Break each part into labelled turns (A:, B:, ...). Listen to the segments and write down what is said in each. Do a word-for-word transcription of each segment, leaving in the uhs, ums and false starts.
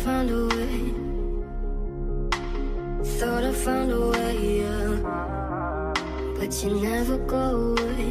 A: found a way. Thought I found a way, yeah. But you never go away.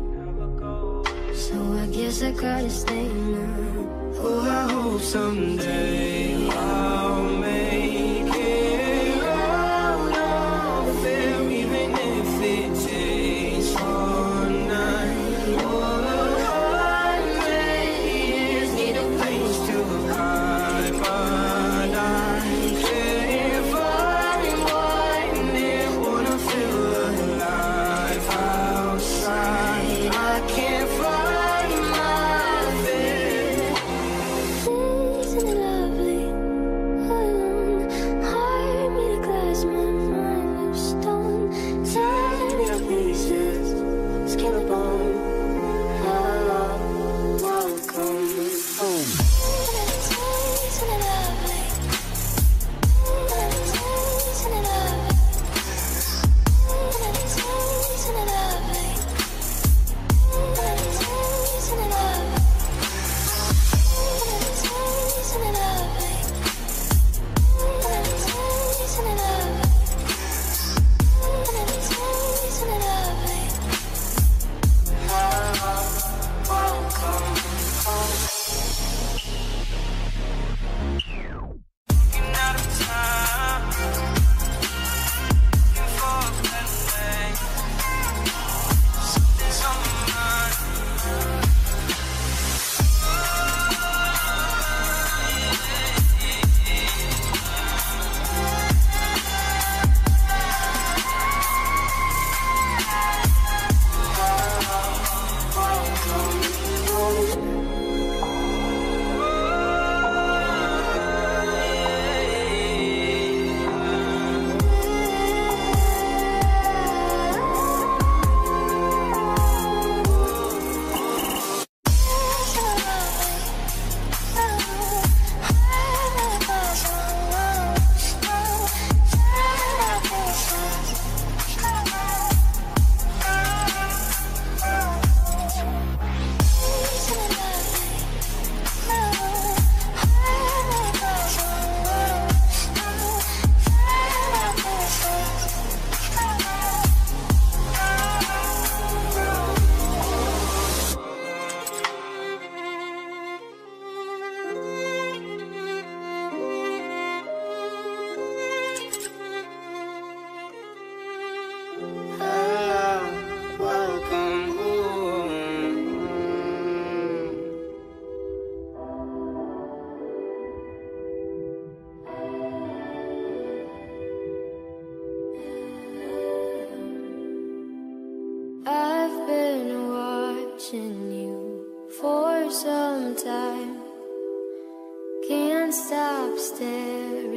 A: So I guess I gotta stay now. Oh, I hope someday I'll make it out of there, even if it takes all night. All a hundred years, need a place to hide, but I can't find one. It wanna feel alive outside. I can't find my bed. Isn't it lovely? Alone, heart made of glass, my mind of stone. Tear me to pieces, skin and bone. Hello, welcome home. Isn't it lovely? Isn't it lovely? Isn't it lovely? Isn't it lovely? Isn't it lovely? Isn't it lovely? Isn't it lovely? Hello, welcome home. Looking out of time, looking for a better way. Something's on my mind. I've been watching you for some time. Can't stop staring